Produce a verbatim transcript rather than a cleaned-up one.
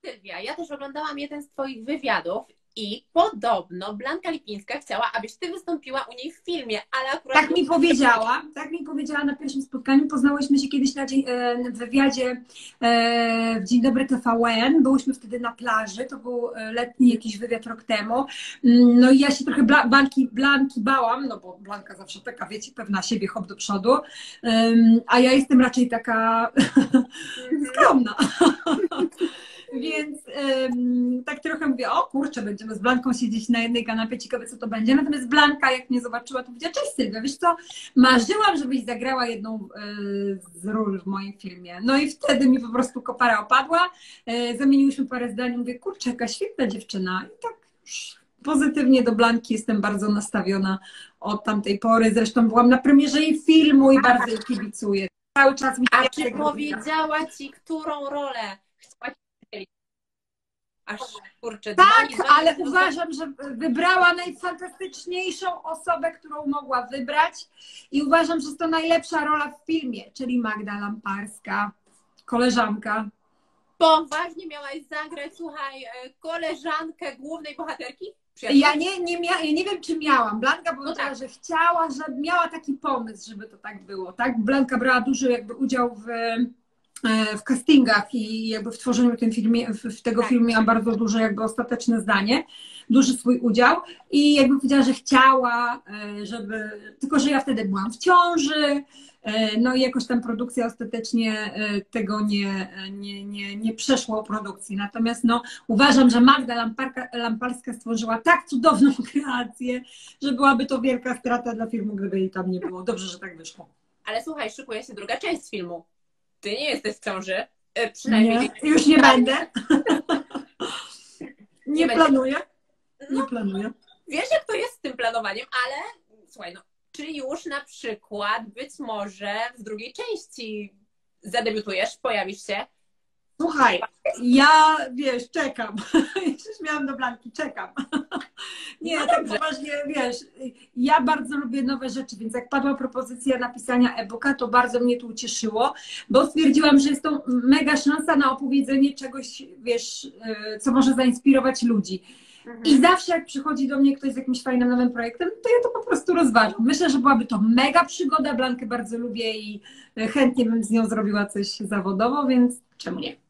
Sylwia, ja też oglądałam jeden z Twoich wywiadów i podobno Blanka Lipińska chciała, abyś Ty wystąpiła u niej w filmie, ale akurat... Tak mi powiedziała, tak mi powiedziała na pierwszym spotkaniu. Poznałyśmy się kiedyś na dzień, w wywiadzie w Dzień Dobry T V N. Byłyśmy wtedy na plaży, to był letni jakiś wywiad rok temu. No i ja się trochę Blanki, Blanki bałam, no bo Blanka zawsze taka, wiecie, pewna siebie, hop do przodu, a ja jestem raczej taka skromna. Więc ym, tak trochę mówię, o kurczę, będziemy z Blanką siedzieć na jednej kanapie, ciekawe co to będzie. Natomiast Blanka, jak mnie zobaczyła, to powiedziała, cześć Sylwia, wiesz co, marzyłam, żebyś zagrała jedną y, z ról w moim filmie. No i wtedy mi po prostu kopara opadła, y, zamieniłyśmy parę zdań, mówię, kurczę, jaka świetna dziewczyna. I tak już pozytywnie do Blanki jestem bardzo nastawiona od tamtej pory. Zresztą byłam na premierze jej filmu i bardzo jej kibicuję. Cały czas mi A czy powiedziała Ci, którą rolę chciałaś? Aż kurczę, tak, dzwoni, ale dzwoni, uważam, że wybrała najfantastyczniejszą osobę, którą mogła wybrać i uważam, że jest to najlepsza rola w filmie, czyli Magda Lamparska, koleżanka. Poważnie miałaś zagrać, słuchaj, koleżankę głównej bohaterki? Ja nie, nie, mia ja nie wiem, czy miałam. Blanka powiedziała, no tak, że chciała, że miała taki pomysł, żeby to tak było. Tak? Blanka brała duży jakby udział w w castingach i jakby w tworzeniu tym filmie, w tego tak. filmu miałam bardzo duże jakby ostateczne zdanie, duży swój udział i jakby powiedziała, że chciała, żeby, tylko że ja wtedy byłam w ciąży, no i jakoś tam produkcja ostatecznie tego nie, nie, nie, nie przeszło produkcji. Natomiast no, uważam, że Magda Lamparka, Lamparska stworzyła tak cudowną kreację, że byłaby to wielka strata dla filmu, gdyby jej tam nie było. Dobrze, że tak wyszło. Ale słuchaj, szykuje się druga część filmu. Ty nie jesteś w ciąży, przynajmniej... Nie, już nie będę. Nie, nie planuję. Nie no, planuję. Wiesz, jak to jest z tym planowaniem, ale słuchaj, no, czy już na przykład być może w drugiej części zadebiutujesz, pojawisz się? Słuchaj, ja, wiesz, czekam. Jeszcze śmiałam do Blanki, czekam. Nie, no tak poważnie, wiesz, ja bardzo lubię nowe rzeczy, więc jak padła propozycja napisania e-booka, to bardzo mnie to ucieszyło, bo stwierdziłam, że jest to mega szansa na opowiedzenie czegoś, wiesz, co może zainspirować ludzi. Mhm. I zawsze jak przychodzi do mnie ktoś z jakimś fajnym nowym projektem, to ja to po prostu rozważam. Myślę, że byłaby to mega przygoda, Blankę bardzo lubię i chętnie bym z nią zrobiła coś zawodowo, więc czemu nie?